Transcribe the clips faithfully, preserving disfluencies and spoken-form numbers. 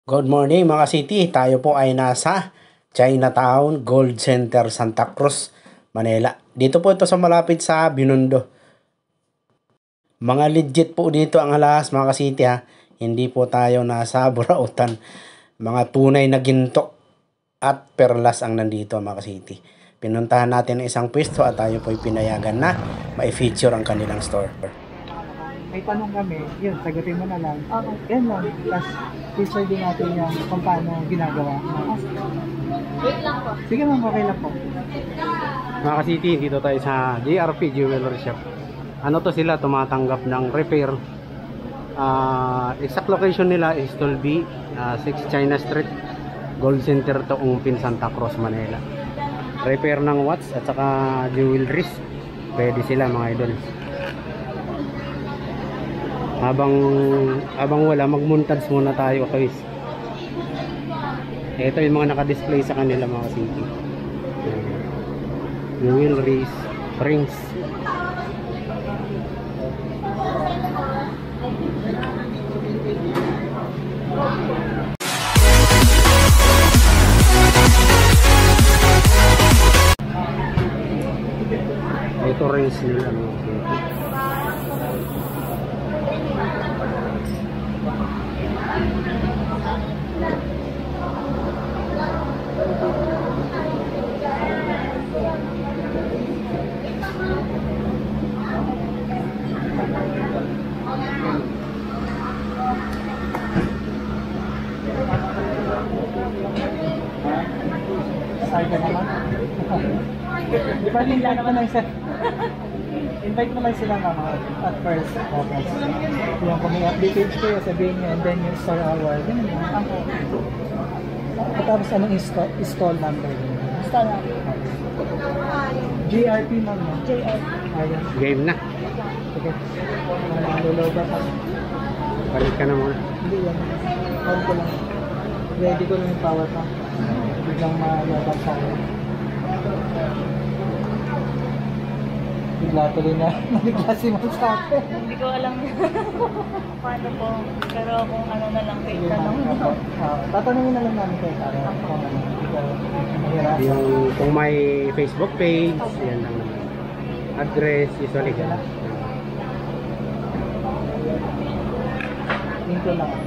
Good morning mga city, tayo po ay nasa Chinatown Gold Center, Santa Cruz, Manila. Dito po ito sa malapit sa Binondo. Mga legit po dito ang alas mga city ha. Hindi po tayo nasa burautan. Mga tunay na ginto at perlas ang nandito mga city. Pinuntahan natin ang isang pwesto at tayo po ay pinayagan na may feature ang kanilang store. May tanong kami, yun, sagutin mo na lang. Okay. Yan lang. Tapos, feature din natin yung kung paano ginagawa. Wait lang po. Sige ma'am, okay lang po. Mga city, dito tayo sa J R P Jewelry Shop. Ano to sila, tumatanggap ng repair. Uh, exact location nila is Tulbi, uh, six China Street, Gold Center to Ungpin, Santa Cruz, Manila. Repair ng watch at saka jewelries. Pwede sila mga idol. Habang habang wala, mag-montage muna tayo guys. Ito yung mga naka-display sa kanila mga city. Jewelries, rings. Ito rings nila mga city. Sorry ka naman. Di ba din lang naman ang set? Invite mo lang sila mama at first. Okay. Yung kung may update page kayo, sabihin nyo, and then yung store hour. Ganun yun. At tapos anong install, install number yun? Install number. G R P ma'am. J R P. Ayun. Game na. Sige. Malulog ba pa? Balik ka na muna. Hindi yan. On ko lang. Ready ko lang yung power pa. Biglang malabang sa akin. Bigla tuloy na nabigla si Ma'am sa akin. Hindi ko alam paano po. Pero kung ano na lang kayo tanong. Uh, tatanungin na lang namin kayo para kung ano. Mahirapan. Yung kung may Facebook page, yan lang naman. Address, usually ka. Link ko lang.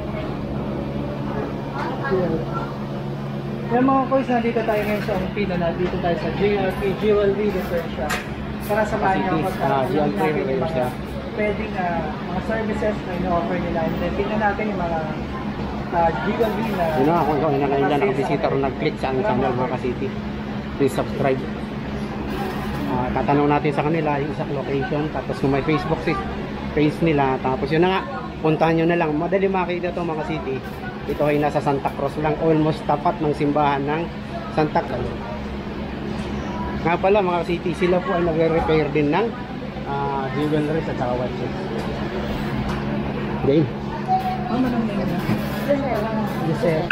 Yan mga boys, nandito tayo ngayon sa Ungpin na dito tayo sa J R P Jewelry Repair Shop. Para samahan niyo ako sa Ah, alam Jewelry natin yung Repair mga Shop. pwedeng uh, mga services na ino-offer nila. And then tingnan natin yung mga uh, jewelry na Yun na, kung ikaw na kayo dyan, nakabisita o nag-click sa ang channel mga city, please subscribe. Uh, tatanong natin sa kanila yung isang location, tapos kung may Facebook page nila, tapos yun na nga, puntahan nyo na lang. Madali makita ito mga city. Ito ay nasa Santa Cruz lang, almost tapat ng simbahan ng Santa Cruz. Nga pala mga city, sila po ay nagre-repair din ng uh, jewelry at saka watches. Game. ano nang name na? Giselle.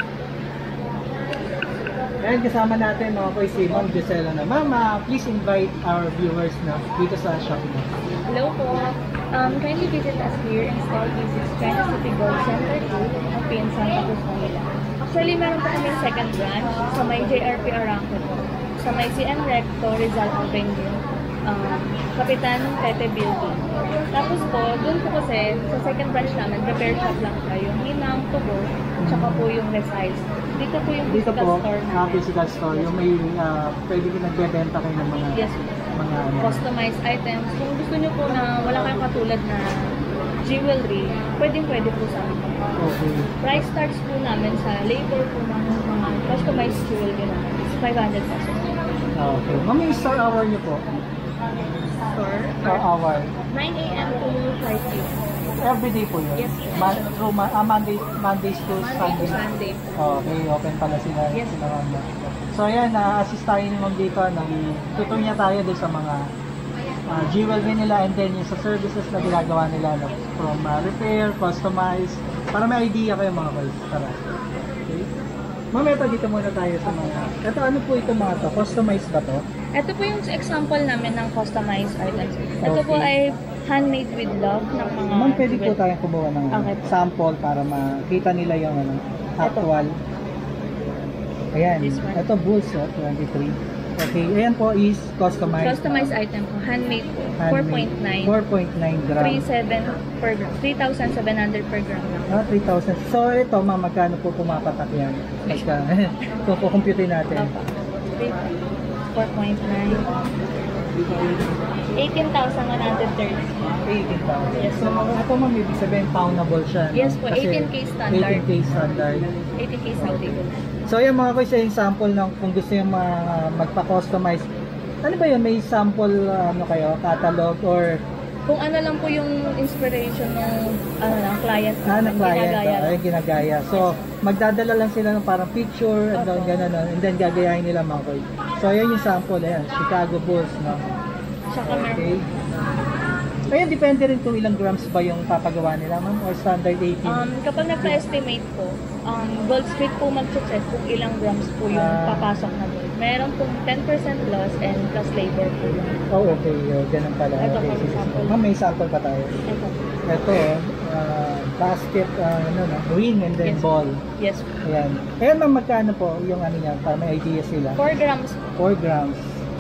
Ayan, kasama natin mga boys si Ma'am Giselle na. Ma'am, uh, please invite our viewers na dito sa shop na. Hello po. Um, kindly visit us here in Stall B six China City Gold Center two, Ungpin, Santa Cruz, Manila. Actually, meron pa kaming second branch sa may J R P Arangco po. Sa may C N Recto, Rizal Avenue, um, Kapitan Tete Building. Tapos po, dun po kasi, sa second branch namin, repair shop lang siya. Yung Hinang, Tubo, tsaka po yung resize. Dito po yung Dito physical po, store uh, namin. physical store, yung may uh, pwede ko nagbebenta kayo ng mga Yes, mga ano. customized items. Kung gusto nyo po na wala kayong katulad na jewelry, pwedeng pwede po sa amin. Okay. Price starts po namin sa labor po ng mga customized jewelry namin. It's five hundred pesos. Okay. Ma'am, yung store hour niyo po? Store? Store hour. nine A M to five P M Every day po yun? Yes. Ma through ma ah, Monday, Mondays to Monday to Sunday? Sunday. Okay, open pala sila. Yes. Sila, ma'am. So ayan, na-assist tayo ni Ma'am dito. Nagtutuloy niya tayo doon sa mga uh, jewelry nila and then yung sa services na ginagawa nila. No? From uh, repair, customize, para may idea kayo mga boys. Tara. Okay. Ma'am, ito dito muna tayo sa mga... Ito ano po ito mga to? Customize ba to? Ito po yung example namin ng customized items. Ito po Okay. ay handmade with love ng mga... Ma'am, pwede po tayong kumuha ng Okay. sample para makita nila yung ano, actual. Ayan, This one. ito bulls, oh, twenty-three. Okay, ayan po is customized. Customized item po. Handmade po. four point nine. four point nine gram. three thousand seven per gram. three thousand seven hundred per gram lang. Ah, three thousand. So ito, ma'am, magkano po pumapatak yan? Pagka, kung kukumputin natin. Opo. four point nine. eighteen thousand one hundred thirty. eighteen thousand. Yes. So, ito ma'am, ibig sabihin, poundable siya. No? Yes po, Kasi eighteen K standard. eighteen K standard. eighteen K standard. So, yan mga kuya, yung sample ng kung gusto yung mga magpa-customize. Ano ba yun? May sample, ano kayo, catalog or Kung ano lang po yung inspiration ng ano lang, client ah, na client, ginagaya ah, ay ginagaya. So, magdadala lang sila ng parang picture and then gano'n, no? And then gagayahin nila mga kuya. So, ayan yung sample, ayan, Chicago Bulls, no? Tsaka meron Okay. Ayun, depende rin kung ilang grams ba yung papagawa nila, ma'am, or standard eighteen? Um, kapag nagpa-estimate po, um, Gold Street po mag-check kung ilang grams po yung Ah. papasok na gold. Meron pong ten percent loss and plus labor po yun. Oh, okay. Oh, ganun pala. Ito Okay, po, sige, sige. sample. Ma'am, may sample pa tayo. Ito. Ito, uh, basket, uh, ano, no? Ring and then Yes. ball. Yes. Ayan. Ayan, ma'am, magkano po yung ano niya, para may idea sila? four grams four grams,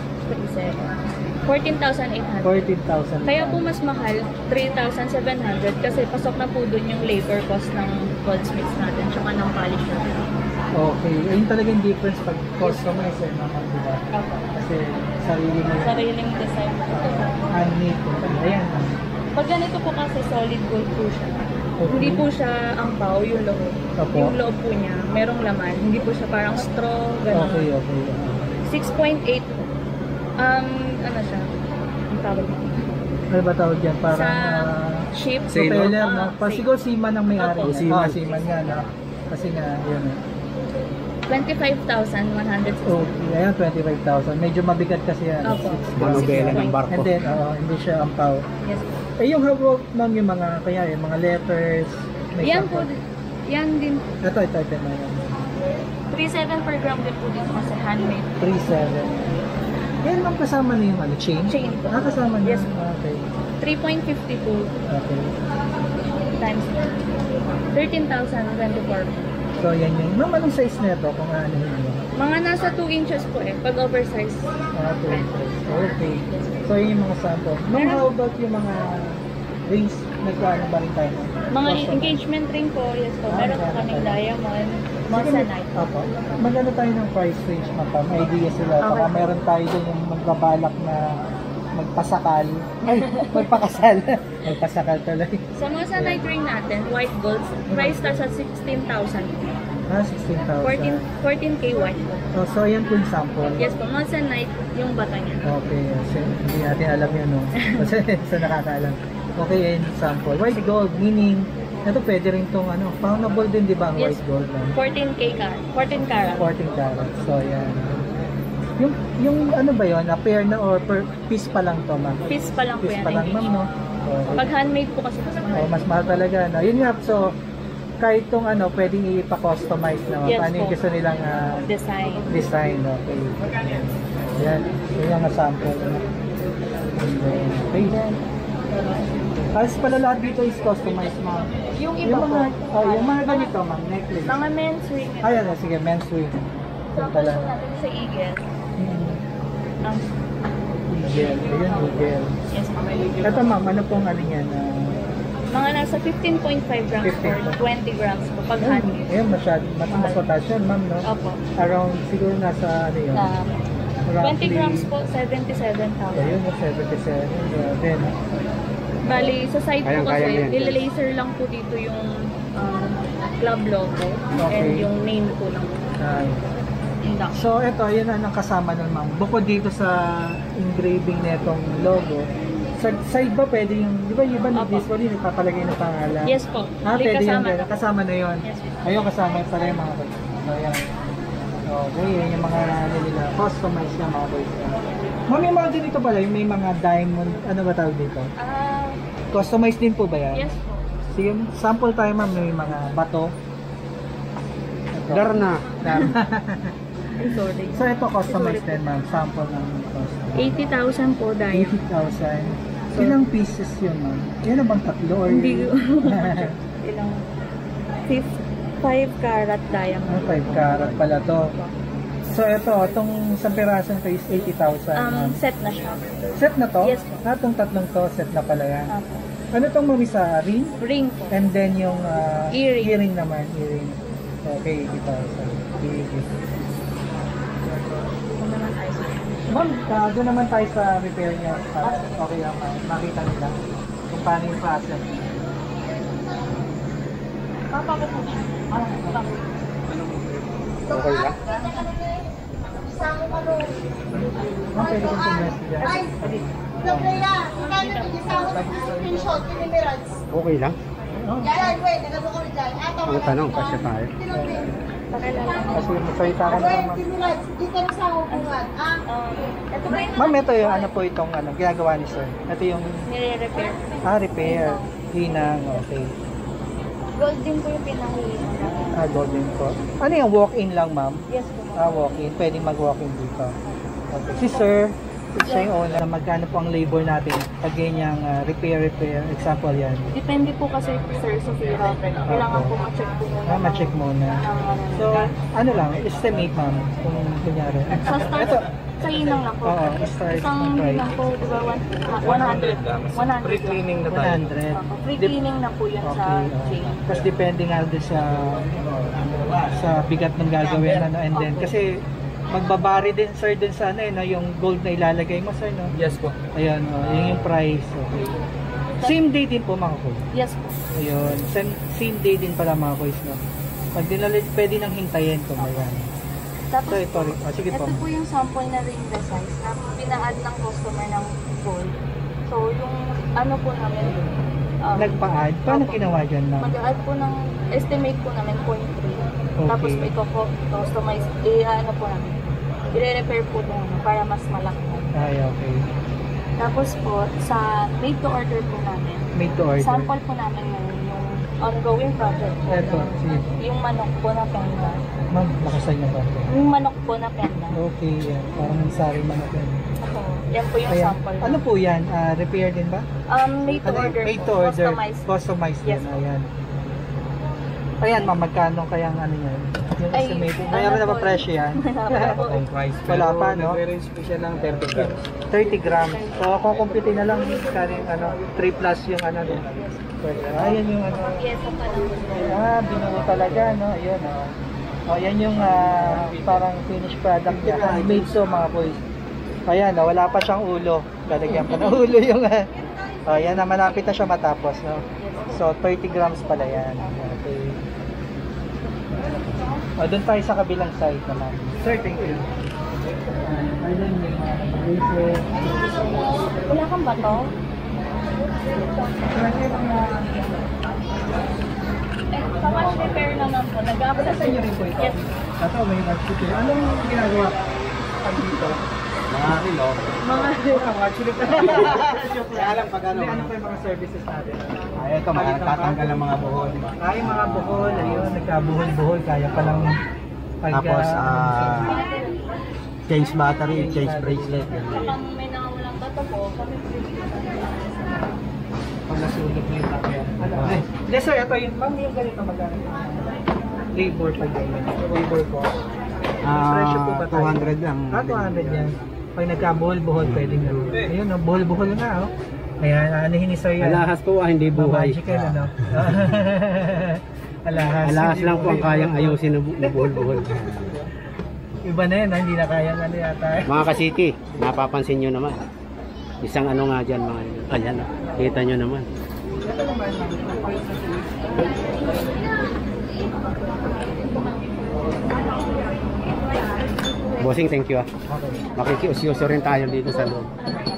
fourteen thousand eight hundred. fourteen thousand. Kaya po mas mahal, three thousand seven hundred kasi pasok na po dun yung labor cost ng goldsmiths natin tsaka ng polisher. Okay. Ayun talaga yung difference pag customize, eh, ma'am, di ba? Opo. Kasi sarili mo yung Sariling design po. handmade po. Ayan, ma'am. Pag ganito po kasi solid gold po siya. Okay. Hindi po siya ampaw yung loob. Opo. Yung loob po niya, merong laman. Hindi po siya parang straw, gano'n. Okay, okay. six point eight po. Um, ano siya? Ang tawag mo? Ano ba tawag dyan? Parang Sa ah, ship. Sailor? propeller, no? Ah, Pa, siguro seaman ang may-ari. Opo. niya. Seaman. Ah, seaman nga, no? Kasi nga, yun eh. twenty-five thousand one hundred sixty. Okay, ayan, twenty-five thousand. Medyo mabigat kasi yan. Opo. Six Manobela grams. ng barko. And then, oo, hindi siya ampaw. Yes. Eh, yung hawak, ma'am, yung mga, kaya yung mga letters. may Yan po, sample. yan din. Ito, ito, ito. na yan. three point seven per gram din po dito kasi handmade. three seven. Yan, ma'am, kasama na yung ano, chain? Chain po. Ah, kasama na. Yes. Okay. three point five two Okay. times thirteen thousand twenty-four. So, yan yun. Ma'am, anong size na ito kung ano yun? Mga nasa two inches po eh, pag oversize. Okay. Okay. So, yun yung mga sample. Ma'am, how about yung mga rings? Nagkaano ba rin tayo? Mga Custom. engagement ring po, yes po. Ah, Meron po meron kaming pala. diamond, Sige, moissanite. Opo. Magano tayo ng price range, ma'am? May idea sila. Okay. Baka meron tayo dun yung magbabalak na magpasakal. Ay, magpakasal. magpasakal tuloy. Sa moissanite ring natin, white gold, price starts at sixteen thousand. Ah, sixteen thousand. fourteen, fourteen K white po. Oh, so, yan po yung sample. Yes po, moissanite yung bata niya. Okay, kasi hindi natin alam yun, no? Kasi sa nakakaalam. Okay, yan yung sample. White gold, meaning, ito pwede rin itong ano, poundable din, di ba, ang Yes. white gold? No? fourteen K car, fourteen karat. fourteen carats. So, yan. Yung, yung ano ba yun, a pair na or per piece pa lang to, ma'am? Piece pa lang po Piece yan. pa lang, ma'am, no? Okay. Pag handmade po kasi mas mahal. Oh, mas mahal talaga, no? Yun nga, so, kahit itong ano, pwedeng ipa-customize naman. Yes, Paano yung po. gusto nilang ah, Design. design, okay. Yan, yun yung mga sample. Ano? And then, okay. Halos pala lahat dito is customized, ma'am. Yung iba Yung mga, po, oh, yung mga ganito, ma'am, necklace. mga men's ring. Ay, ano, sige, men's ring. Yan Sample pala. po natin sa Eagle. Hmm. Um, Eagle, ayun, Eagle. yes, mga Ito, ma'am, ano pong ano yan? ah, Mga nasa fifteen point five grams fifteen. or twenty grams po pag Ayun, handmade. ayun, masyad, mas, mas mataas yun, ma'am, no? Opo. Around, siguro nasa, ano yun? Um, twenty Roughly- grams po, seventy-seven thousand. Ayun, seventy-seven. Grabe, no? Bali, sa side po Kayang-kaya kasi, yan. nilalaser lang po dito yung um, club logo Okay. and yung name po ng Ay. induction. So, ito, yun ang kasama nun, ma'am. Bukod dito sa engraving netong logo, sa side ba pwede yung, di ba yung iba Opo. nag-display, nagpapalagay ng pangalan? Yes po. Ah, May pwede yun. kasama Kasama, na. kasama na yun. Yes po. Ayun, kasama pala yung mga boys. So, yan. Okay, yun yung mga ano nila. Customized yung mga boys. Ma'am, yung mga ganito pala, yung may mga diamond, ano ba tawag dito? Ah, Customized din po ba yan? yes po. Sige, sample tayo, ma'am, may mga bato. Ito. Darna. Ay, sorry. So, ito customized din, ma'am. Sample ng customized. eighty thousand po dahil. eighty thousand. Ilang pieces yun, ma'am? Yan na bang tatlo? Or... Hindi ko. Ilang? Fifth. five carat diamond. five carat pala to. So ito, itong isang pirasong to is eighty thousand. Um, set na siya. Set na to? Yes po. Ah, itong tatlong to, set na pala yan. Apo. Ano itong mami sa ring? Ring po. And then yung ah, Earring. earring naman, earring. Okay, eighty thousand. Kung naman tayo sa Ma'am, uh, doon naman tayo sa repair niya. Ah, okay lang, ma'am. Makita nila kung paano yung process. Papa ko po siya. Okay lang. Ma'am, pwede kong suggest dyan. Okay lang. No? Ang tanong, kasi tayo. Pakilala ko. Kasi magsalita ka naman, ma'am. Um, ito ba yung Ma'am, ito yung ano po itong ano, ginagawa ni sir. Ito yung nire-repair? ah, repair. Hinang, okay. Gold din po yung pinangihinang. Ah, golden po. Ano yung walk-in lang, ma'am? Yes po. Ah, walk-in. Pwedeng mag-walk-in dito. Okay. Si sir, siya yung owner. Magkano po ang labor natin pag ganyang ah, repair, repair. Example yan. Depende po kasi sir sa Fira. Kailangan po ma-check po muna. Ah, ma-check muna. Ang ano. So, ano lang, estimate, ma'am, kung kunyari. Sa start, Ito, sa hinang lang po. oo, start Isang ng price. hinang po, di ba, one- one hundred. one hundred. Free cleaning na one tayo. hundred. Opo. Free Dep- cleaning na po yun sa Okay. chain. Tapos depende nga doon sa sa bigat ng gagawin ano and then Okay. kasi magbabari din sir din sa ano eh, no, yung gold na ilalagay mo sir no. Yes po. Ayun oh, yun yung price. Okay. Same day din po mga kuya. Yes po. Ayun, same, same day din pala mga kuya no. Pag dinala pwede nang hintayin kung mayan. Tapos So ito, rin- oh, sige ito po. po yung sample na ring the size na pina-add ng customer ng gold. So, yung ano po namin, um, Nagpa-add. Paano opo. ginawa dyan ma'am? Mag-add po ng, estimate po namin zero point three. Okay. Tapos may customize, eh, ano po namin, i-repair po ito para mas malaki. Ay, okay. Tapos po, sa made to order po namin, Made to order. sample po namin ngayon yung ongoing project po. Ito, ng- sige. Yung manok po na penda. Ma'am, nakasay na ba ito? Yung manok po na penda. Okay, yan. Parang sari man ako. Ako, yan po yung Ayan. sample. Ano po yan? Ah, repair din ba? Um, made to Ano yun? order Made po. to order. Customized. Customized Yes. din. Ayan. Ayan, ma'am, magkano kayang ano yan? Yung Ay, estimated. ano Mayroon na ba po, presyo yan? Wala po. Ang price. Wala pa, no? Nag-range po siya ng thirty grams. thirty grams. So, kung compute na lang, karing ano, three plus yung ano. No? Pwede. Ayan yung ano. Yes, pa lang. Ah, binuo talaga, no? Ayan, oh. Oh, yan yung ah, parang finished product niya. Handmade so, mga boys. Ayan, oh, wala pa siyang ulo. Lalagyan pa ng ulo yung... ah. Oh, yan na, malapit na siya matapos, no? So, thirty grams pala yan. Okay. O, doon tayo sa kabilang side naman. Sir, thank you. Ayun yung mga bracelet. Wala kang bato? Eh, sa wash repair naman po. Nag-apply Sa inyo rin po ito? Yes. Ito, may nag-repair. Anong ginagawa pag dito? Mga kilo. Mga actually Kaya lang pag ano. Hindi, ano pa yung mga services natin? Ay, ito, mga nagtatanggal ng mga buhon. Ay, mga buhol, ayun, nagkabuhol-buhol, kaya palang pag, Tapos, ah, ah, change battery, change bracelet. Kapag may nangawalang bato po, kami pag nasunog yung takyan. Ano? Ay. Hindi, sir, ito yun. Ma'am, yung ganito magkano? Labor pag ganyan. Labor po. Ah, Presyo po ba tayo? two hundred lang. Ah, two hundred yan. Pag nagkabuhol-buhol, pwedeng gawin. Ayun, no, buhol-buhol nga, oh. Ayan, anihin ni sir yan. Alahas po, ah, hindi buhay. Magical, ano? Alahas. Alahas hindi lang po ang buhay. kayang ayusin na bu- na buhol-buhol. Iba na yun, ha? Hindi na kayang ano yata. Mga ka-city, napapansin nyo naman. Isang ano nga dyan, mga ayan, oh. Kita nyo naman. Ito naman, Bossing, thank you ah. okay. Makikiusyuso rin tayo dito sa loob.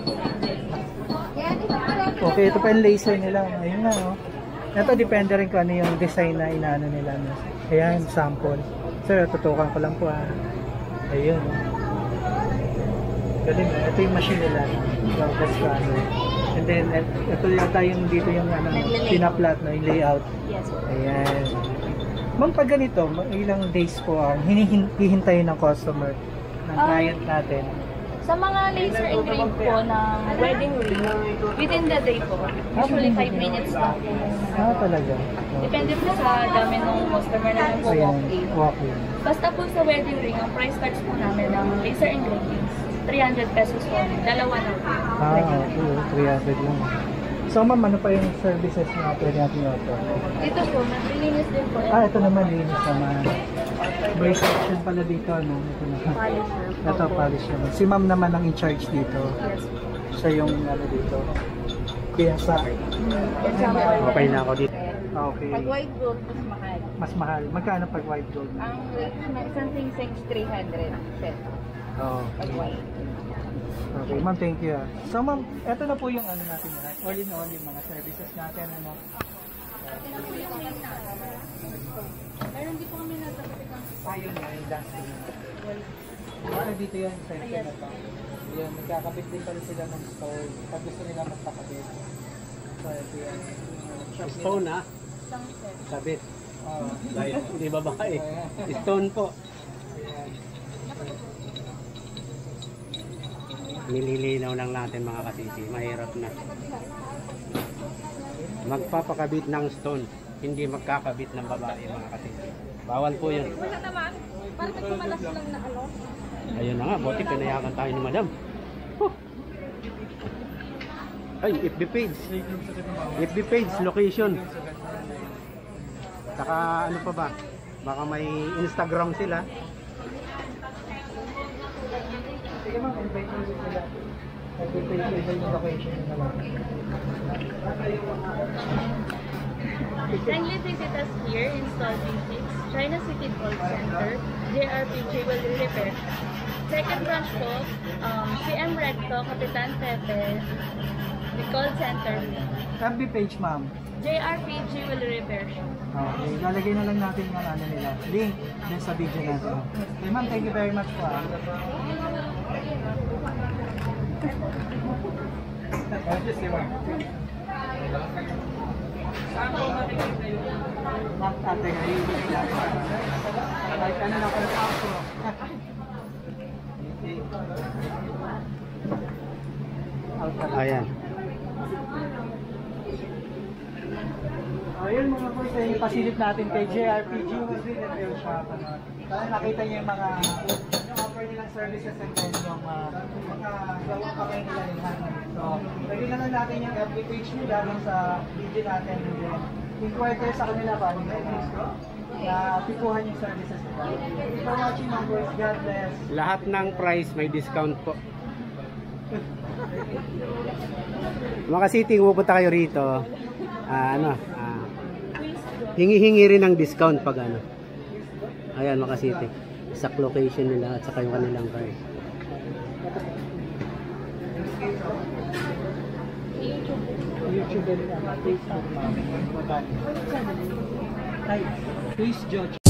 Okay, ito pa yung laser nila. Ayun na, oh. Ito, depende rin kung ano yung design na inaano nila. No? Ayan, sample. Sir, tutukan ko lang po, ah. Ayun, oh. Galing, ah. Ito yung machine nila. So, that's ano. And then, et- ito yata yung dito yung ano, pinaplat, no? Yung layout. Yes po. Ayan. Ma'am, pag ganito, ma- ilang days po ang hinihin- hihintayin ng customer, ng Ah. client natin Sa mga laser engraved po ng wedding ring, within the day po, usually five minutes lang po. Ah, talaga. Depende po sa dami ng customer namin po Ayan, walk-in. walk-in. Basta po sa wedding ring, ang price starts po namin ng laser engravings, three hundred pesos po. Dalawa na po. Ah, okay. three hundred lang. So ma'am, ano pa yung services na pwede natin i-offer? Dito po, maglilinis din po. Ah, ito naman, linis naman. May section pala dito, no? Ito na. Polisher. Ito, polish naman. Si ma'am naman ang in-charge dito. Yes. Siya yung ano dito. Kaya sa... Okay na ako dito. Okay. Pag white gold, mas mahal. Mas mahal. Magkano pag white gold? Ang rate na isang sing-sing three hundred pesos. Oo. Pag white. Okay, ma'am, thank you. ah. So ma'am, ito na po yung ano natin lahat. All in all, yung mga services natin. Ano? Meron din po kami natapatik ng Ayun nga, yung dusting. Ano dito yan sa ito na to? Yun, nagkakabit din pala sila ng stone. Pag gusto nila magpakabit. So, ito yan. Stone ah. isang set. Sabit. Oo. Hindi babae. Stone po. Ayan. Nililinaw lang natin mga kasisi. Mahirap na. Magpapakabit ng stone. Hindi magkakabit ng babae mga kasisi. Bawal po yun. Wala naman. Parang nagkumalas lang na ano. Ayun na nga. Buti pinayakan tayo ni madam. Huh. Ay, F B page. F B page, location. Saka ano pa ba? Baka may Instagram sila. Sige ma'am, invite mo sila. Nag-invite sila yung location na lang. Kindly visit us here in Store B six, China City Call Center, J R P Jewelry Repair. Second branch po, um, C M Recto, Kapitan Pepe, the call center, F B page ma'am. J R P Jewelry Repair Shop. Okay, lalagay na lang natin yung ano nila. Link din sa video natin. Okay ma'am, thank you very much po. ah. Ma'am, ate, ngayon. Kahit ano na pala ako. Ayan. Ayun mga boys, eh, yung pasilip natin kay J R P Jewelry Repair Shop. Ano. Para nakita niyo yung mga yung offer nilang services and then yung uh, mga gawang pa kayo nila yung ano. So, lagyan na lang natin yung F B page nila dun sa video natin. And then, inquire kayo sa kanila pa ano na tipuhan yung services nila. Thank you for watching mga boys. God bless. Lahat ng price may discount po. Mga city, pupunta kayo rito. Ah, ano, ah, hingi-hingi rin ng discount pag ano. Ayan mga city. Exact location nila at saka yung kanilang price. YouTube and uh, Facebook. Ma'am. Ay, please judge.